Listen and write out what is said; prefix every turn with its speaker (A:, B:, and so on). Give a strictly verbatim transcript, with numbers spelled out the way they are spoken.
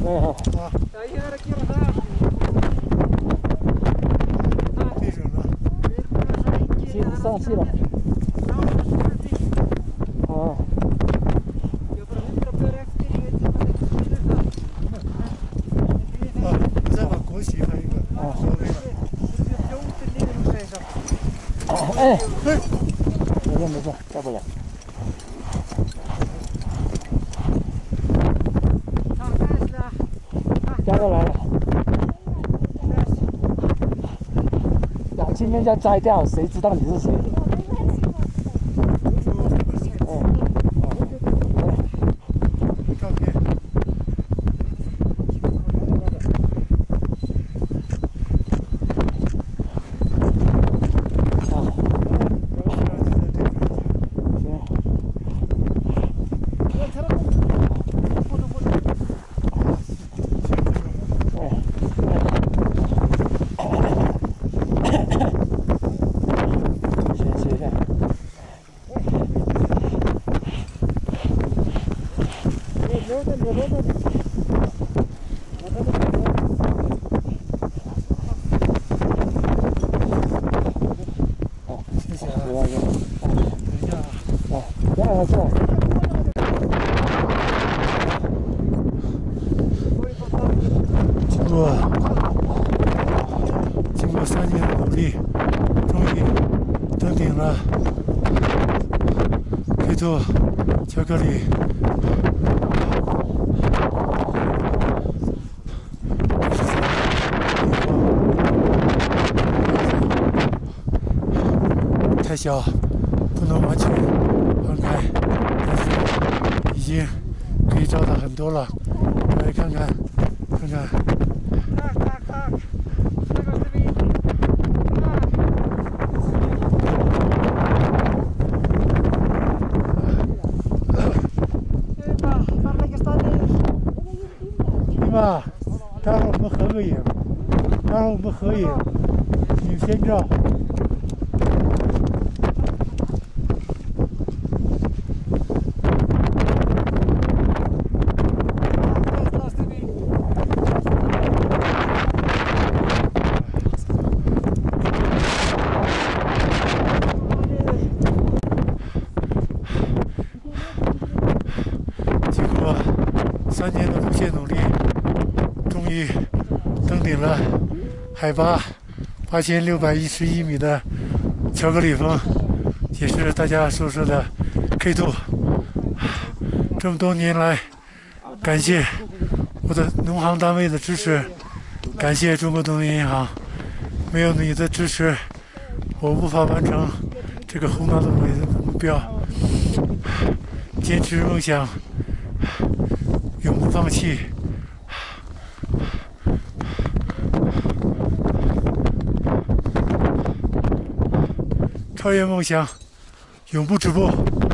A: 好。
B: 啊。对准了。
A: 行，上去了。好。
B: 啊，再把国旗还有一个。啊。
A: 好，哎，没事没事，带不了。 加过来了，两今天要摘掉，谁知道你是谁？嗯，
B: 照片。
A: 好，
B: 谢谢啊。
A: 不要紧，
B: 等一下啊。
A: 啊，这样是。
B: 经过经过三年的努力，终于登顶了 K 二巧克力。太小，不能完全放开，但是已经可以照到很多了。来看看，看看。 妈，待会儿我们合个影，待会儿我们合影，你先照。经过三年的不懈努力。 终于登顶了海拔八千六百一十一米的巧克力峰，也是大家所说的 K 二。这么多年来，感谢我的农行单位的支持，感谢中国农业银行，没有你的支持，我无法完成这个宏大的目标。坚持梦想，永不放弃。 超越梦想，永不止步。